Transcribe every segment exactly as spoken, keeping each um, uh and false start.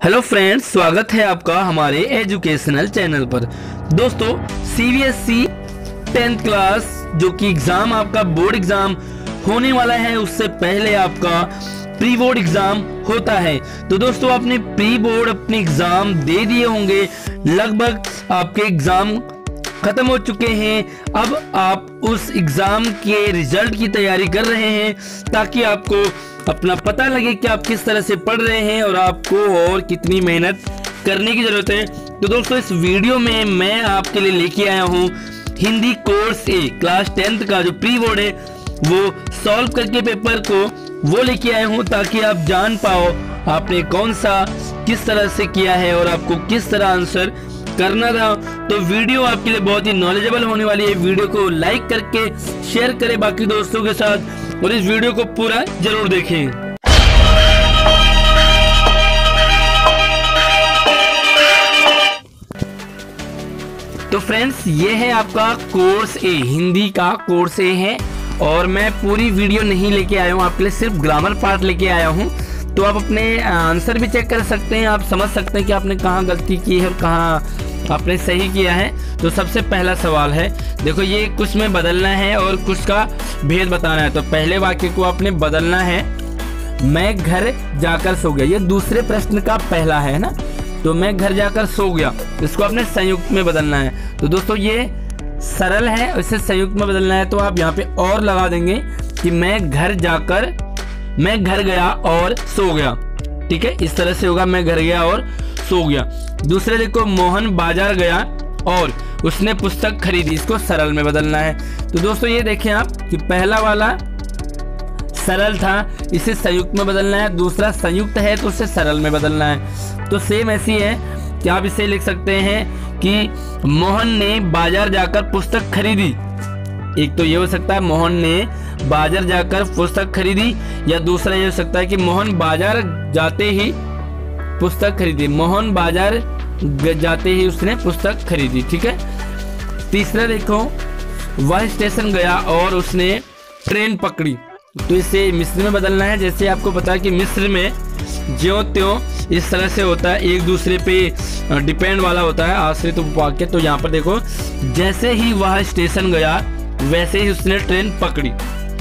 Hello friends, स्वागत है आपका हमारे एजुकेशनल चैनल पर। दोस्तों, सीबीएसई टेंथ क्लास जो कि एग्जाम आपका बोर्ड एग्जाम होने वाला है, उससे पहले आपका प्री बोर्ड एग्जाम होता है। तो दोस्तों, आपने प्री बोर्ड अपने एग्जाम दे दिए होंगे, लगभग आपके एग्जाम खत्म हो चुके हैं। अब आप उस एग्जाम के रिजल्ट की तैयारी कर रहे हैं ताकि आपको अपना पता लगे कि आप किस तरह से पढ़ रहे हैं और आपको और कितनी मेहनत करने की जरूरत है। तो दोस्तों, इस वीडियो में मैं आपके लिए लेके आया हूं Hindi course A class tenth का जो प्री बोर्ड है वो सॉल्व करके पेपर को वो लेके आया हूं ताकि आप जान पाओ आपने कौन सा किस तरह से किया है और आपको किस तरह आंसर करना था। तो वीडियो आपके लिए बहुत ही नॉलेजेबल होने वाली है। वीडियो को लाइक करके शेयर करें बाकी दोस्तों के साथ और इस वीडियो को पूरा जरूर देखें। तो फ्रेंड्स, ये है आपका कोर्स ए, हिंदी का कोर्स ए है और मैं पूरी वीडियो नहीं लेके आया हूँ आपके लिए, सिर्फ ग्रामर पार्ट लेके आया हूँ। तो आप अपने आंसर भी चेक कर सकते हैं, आप समझ सकते हैं कि आपने कहाँ गलती की है और कहाँ आपने सही किया है। तो सबसे पहला सवाल है, देखो ये कुछ में बदलना है और कुछ का भेद बताना है। तो पहले वाक्य को आपने बदलना है, मैं घर जाकर सो गया। ये दूसरे प्रश्न का पहला है ना, तो मैं घर जाकर सो गया, इसको आपने संयुक्त में बदलना है। तो दोस्तों, ये सरल है, इसे संयुक्त में बदलना है। तो आप यहाँ पे और लगा देंगे कि मैं घर जाकर मैं घर गया और सो गया। ठीक है, इस तरह से होगा, मैं घर गया और सो गया। दूसरे देखो, मोहन बाजार गया और उसने पुस्तक खरीदी, इसको सरल में बदलना है। तो दोस्तों, ये देखें आप कि पहला वाला सरल था, इसे संयुक्त में बदलना है। दूसरा संयुक्त है तो उसे सरल में बदलना है। तो सेम ऐसी है कि आप इसे लिख सकते हैं कि मोहन ने बाजार जाकर पुस्तक खरीदी। एक तो ये हो सकता है मोहन ने बाजार जाकर पुस्तक खरीदी, या दूसरा ये हो सकता है कि मोहन बाजार जाते ही पुस्तक खरीदी। मोहन बाजार जाते ही उसने पुस्तक खरीदी। ठीक है। तीसरा देखो, वह स्टेशन गया और उसने ट्रेन पकड़ी। तो इसे मिस्र में बदलना है। जैसे आपको पता है कि मिस्र में ज्यों त्यों इस तरह से होता है, एक दूसरे पे डिपेंड वाला होता है आश्रित उपवाक्य। तो यहाँ पर देखो, जैसे ही वह स्टेशन गया वैसे ही उसने ट्रेन पकड़ी,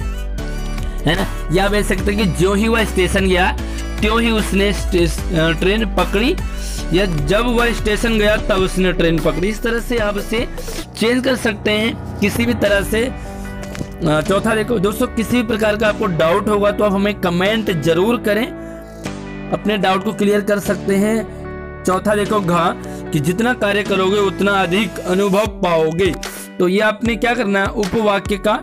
है ना। या बोल सकते हैं कि जो ही वह स्टेशन गया त्यों ही उसने ट्रेन पकड़ी, या जब वह स्टेशन गया तब उसने ट्रेन पकड़ी। इस तरह से आप इसे चेंज कर सकते हैं किसी भी तरह से। चौथा देखो दोस्तों, किसी भी प्रकार का आपको डाउट होगा तो आप हमें कमेंट जरूर करें, अपने डाउट को क्लियर कर सकते हैं। चौथा देखो, घा कि जितना कार्य करोगे उतना अधिक अनुभव पाओगे। तो ये आपने क्या करना है, उपवाक्य का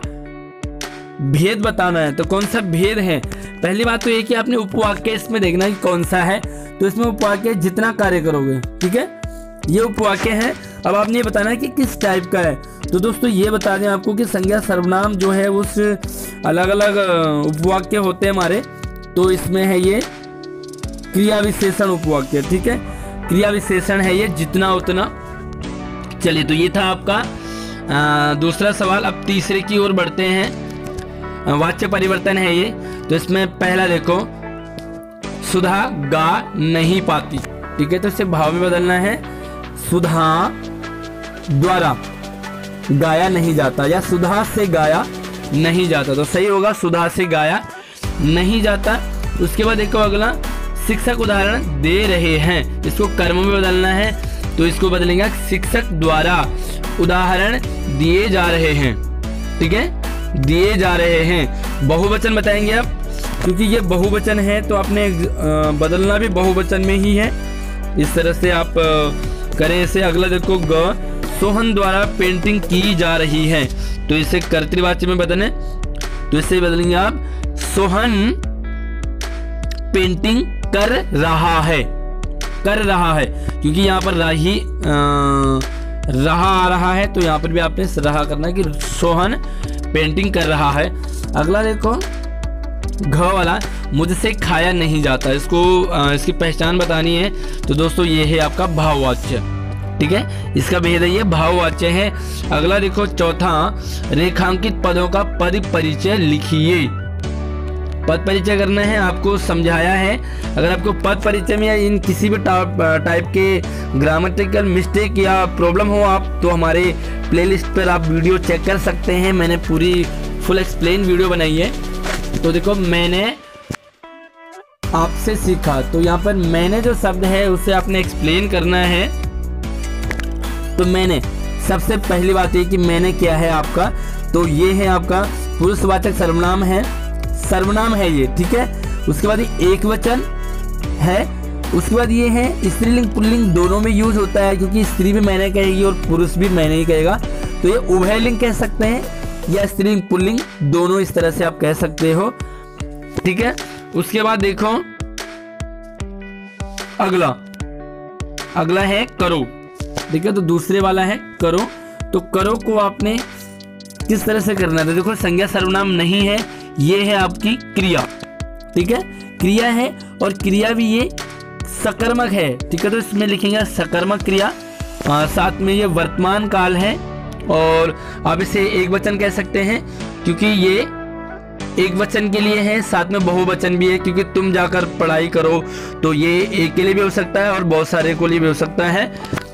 भेद बताना है। तो कौन सा भेद है? पहली बात तो ये कि आपने उपवाक्य इसमें देखना है कि कौन सा है। तो इसमें उपवाक्य जितना कार्य करोगे, ठीक है, ये उपवाक्य है। अब आपने ये बताना है कि किस टाइप का है। तो दोस्तों, ये बता दें आपको कि संज्ञा सर्वनाम जो है उस अलग अलग उपवाक्य होते हैं हमारे। तो इसमें है ये क्रिया विशेषण उपवाक्य। ठीक है, क्रिया विशेषण है ये जितना उतना। चलिए, तो ये था आपका आ, दूसरा सवाल। अब तीसरे की ओर बढ़ते हैं। वाच्य परिवर्तन है ये। तो इसमें पहला देखो, सुधा गा नहीं पाती। ठीक है, तो इसे भाव में बदलना है। सुधा द्वारा गाया नहीं जाता, या सुधा से गाया नहीं जाता। तो सही होगा, सुधा से गाया नहीं जाता। उसके बाद देखो अगला, शिक्षक उदाहरण दे रहे हैं, इसको कर्म में बदलना है। तो इसको बदलेंगे, शिक्षक द्वारा उदाहरण दिए जा रहे हैं। ठीक है, दिए जा रहे हैं। बहुवचन बताएंगे आप, क्योंकि ये बहुवचन है तो आपने बदलना भी बहुवचन में ही है। इस तरह से आप करें इसे। अगला देखो, ग सोहन द्वारा पेंटिंग की जा रही है। तो इसे कर्तृवाच्य में बदलें। तो इसे बदलेंगे आप, सोहन पेंटिंग कर रहा है। कर रहा है क्योंकि यहाँ पर राही आ, रहा आ रहा है, तो यहाँ पर भी आपने रहा करना है कि सोहन पेंटिंग कर रहा है। अगला देखो, घ वाला, मुझसे खाया नहीं जाता। इसको आ, इसकी पहचान बतानी है। तो दोस्तों, ये है आपका भाववाच्य। ठीक है, इसका भेद है, ये भाववाच्य है। अगला देखो, चौथा, रेखांकित पदों का पद परिचय लिखिए। पद परिचय करना है, आपको समझाया है। अगर आपको पद परिचय में या इन किसी भी टाइप के ग्रामेटिकल मिस्टेक या प्रॉब्लम हो आप तो हमारे प्लेलिस्ट पर आप वीडियो चेक कर सकते हैं। मैंने पूरी फुल एक्सप्लेन वीडियो बनाई है। तो देखो, मैंने आपसे सीखा, तो यहाँ पर मैंने जो शब्द है उसे आपने एक्सप्लेन करना है। तो मैंने सबसे पहली बात ये कि मैंने क्या है आपका, तो ये है आपका पुरुषवाचक सर्वनाम है, सर्वनाम है ये, ठीक है। उसके बाद ये एक वचन है। उसके बाद ये है स्त्रीलिंग पुल्लिंग दोनों में यूज होता है, क्योंकि स्त्री भी मैंने कहेगी और पुरुष भी मैंने ही कहेगा, तो ये उभयलिंग कह सकते हैं या स्त्रीलिंग पुल्लिंग दोनों इस तरह से आप कह सकते हो, ठीक है। उसके बाद देखो अगला अगला है करो, ठीक है। तो दूसरे वाला है करो। तो करो को आपने किस तरह से करना है, तो देखो संज्ञा सर्वनाम नहीं है, ये है आपकी क्रिया, ठीक है। क्रिया है और क्रिया भी ये सकर्मक है, ठीक है। तो इसमें लिखेंगे सकर्मक क्रिया, आ, साथ में ये वर्तमान काल है और आप इसे एक वचन कह सकते हैं, क्योंकि ये एक वचन के लिए है, साथ में बहुवचन भी है, क्योंकि तुम जाकर पढ़ाई करो, तो ये एक के लिए भी हो सकता है और बहुत सारे को लिए भी हो सकता है।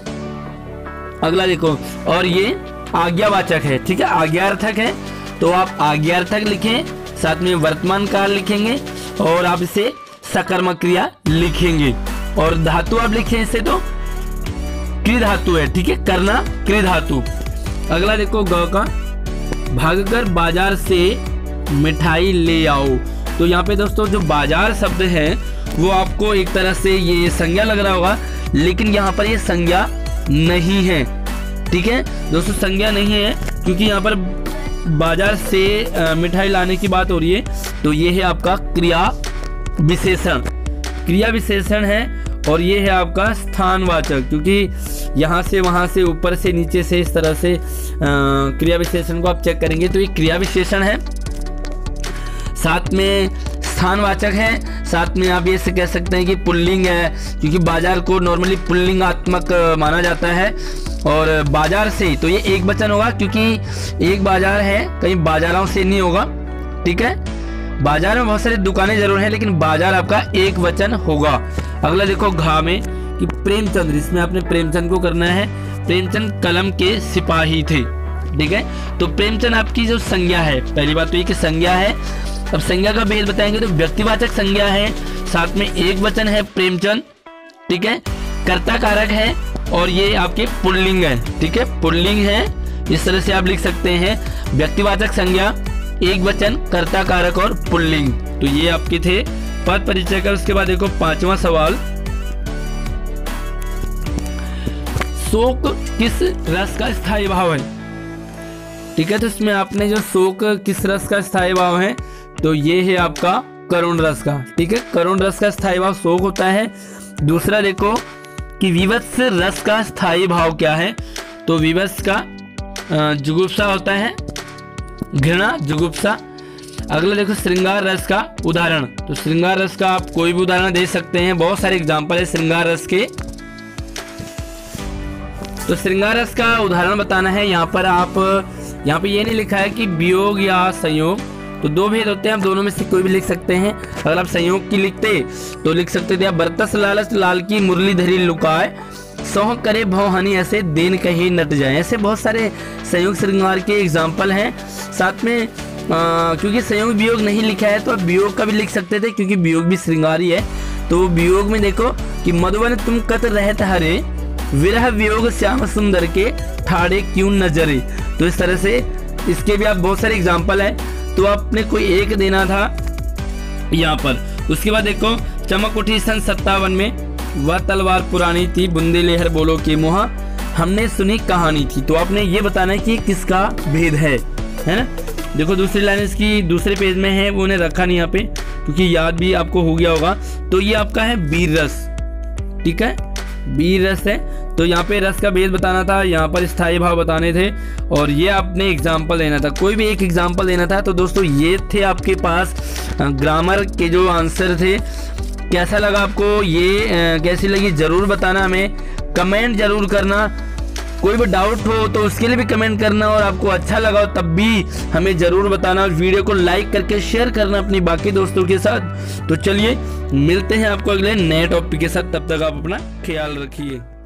अगला देखो, और ये आज्ञावाचक है, ठीक है, आज्ञार्थक है, तो आप आज्ञार्थक लिखें, साथ में वर्तमान काल लिखेंगे और आप इसे सकर्मक क्रिया लिखेंगे। और धातु आप लिखें इसे तो क्रि धातु है, ठीक है, करना क्रि धातु। अगला देखो ग का, भागकर बाजार से मिठाई ले आओ। तो यहाँ पे दोस्तों जो बाजार शब्द है वो आपको एक तरह से ये संज्ञा लग रहा होगा, लेकिन यहाँ पर ये संज्ञा नहीं है, ठीक है दोस्तों, संज्ञा नहीं है, क्योंकि यहाँ पर बाजार से मिठाई लाने की बात हो रही है। तो ये है आपका क्रिया विशेषण, क्रिया विशेषण है, और ये है आपका स्थानवाचक, क्योंकि यहाँ से वहाँ से ऊपर से नीचे से इस तरह से क्रिया विशेषण को आप चेक करेंगे तो ये क्रिया विशेषण है, साथ में स्थानवाचक है, साथ में आप ये से कह सकते हैं कि पुल्लिंग है, क्योंकि बाजार को नॉर्मली पुल्लिंगात्मक माना जाता है। और बाजार से तो ये एक वचन होगा, क्योंकि एक बाजार है, कहीं बाजारों से नहीं होगा, ठीक है। बाजार में बहुत सारी दुकानें जरूर हैं, लेकिन बाजार आपका एक वचन होगा। अगला देखो घा में कि प्रेमचंद्र, इसमें आपने प्रेमचंद को करना है, प्रेमचंद कलम के सिपाही थे, ठीक है। तो प्रेमचंद आपकी जो संज्ञा है, पहली बात तो ये कि संज्ञा है। अब संज्ञा का भेद बताएंगे तो व्यक्तिवाचक संज्ञा है, साथ में एक वचन है प्रेमचंद, ठीक है, कर्ता कारक है, और ये आपके पुल्लिंग है, ठीक है, पुल्लिंग है, इस तरह से आप लिख सकते हैं व्यक्तिवाचक संज्ञा, एक वचन, कर्ता कारक और पुल्लिंग। तो ये आपके थे पद परिचय का। उसके बाद देखो पांचवा सवाल, शोक किस रस का स्थायी भाव है, ठीक है। तो इसमें आपने जो शोक किस रस का स्थायी भाव है, तो ये है आपका करुण रस का, ठीक है, करुण रस का स्थायी भाव शोक होता है। दूसरा देखो कि विवत्स रस का स्थायी भाव क्या है, तो विवत्स का जुगुप्सा होता है, घृणा जुगुप्सा। अगला देखो श्रृंगार रस का उदाहरण, तो श्रृंगार रस का आप कोई भी उदाहरण दे सकते हैं, बहुत सारे एग्जाम्पल है श्रृंगार रस के। तो श्रृंगार रस का उदाहरण बताना है, यहाँ पर आप यहाँ पे ये नहीं लिखा है कि वियोग या संयोग, तो दो भेद होते हैं, आप दोनों में से कोई भी लिख सकते हैं। अगर आप संयोग की लिखते तो लिख सकते थे, बरतस लालच लाल की मुरली धरी लुकाए, सौह करे भवहानि ऐसे देन कहीं नट जाए। ऐसे बहुत सारे संयोग श्रृंगार के एग्जाम्पल हैं। साथ में आ, क्योंकि संयोग वियोग नहीं लिखा है तो आप वियोग का भी लिख सकते थे, क्योंकि वियोग भी श्रृंगार ही है। तो वियोग में देखो कि मधुबन तुम कत रहत हरे, विरह वियोग श्याम सुंदर के ठाड़े क्यों नजरे। तो इस तरह से इसके भी आप बहुत सारे एग्जाम्पल हैं, तो आपने कोई एक देना था यहाँ पर। उसके बाद देखो चमक उठी सन सत्तावन में, वह तलवार पुरानी थी, बुंदे लेहर बोलो के मुहा, हमने सुनी कहानी थी। तो आपने ये बताना है कि किसका भेद है, है ना। देखो दूसरी लाइन इसकी दूसरे पेज में है, वो उन्हें रखा नहीं यहाँ पे, क्योंकि याद भी आपको हो गया होगा। तो ये आपका है वीर रस, ठीक है, वीर रस है। तो यहाँ पे रस का भेद बताना था, यहाँ पर स्थायी भाव बताने थे, और ये आपने एग्जाम्पल देना था, कोई भी एक एग्जाम्पल देना था। तो दोस्तों ये थे आपके पास ग्रामर के जो आंसर थे। कैसा लगा आपको, ये कैसी लगी ज़रूर बताना, हमें कमेंट ज़रूर करना। कोई भी डाउट हो तो उसके लिए भी कमेंट करना, और आपको अच्छा लगा हो तब भी हमें ज़रूर बताना, और वीडियो को लाइक करके शेयर करना अपनी बाकी दोस्तों के साथ। तो चलिए मिलते हैं आपको अगले नए टॉपिक के साथ, तब तक आप अपना ख्याल रखिए।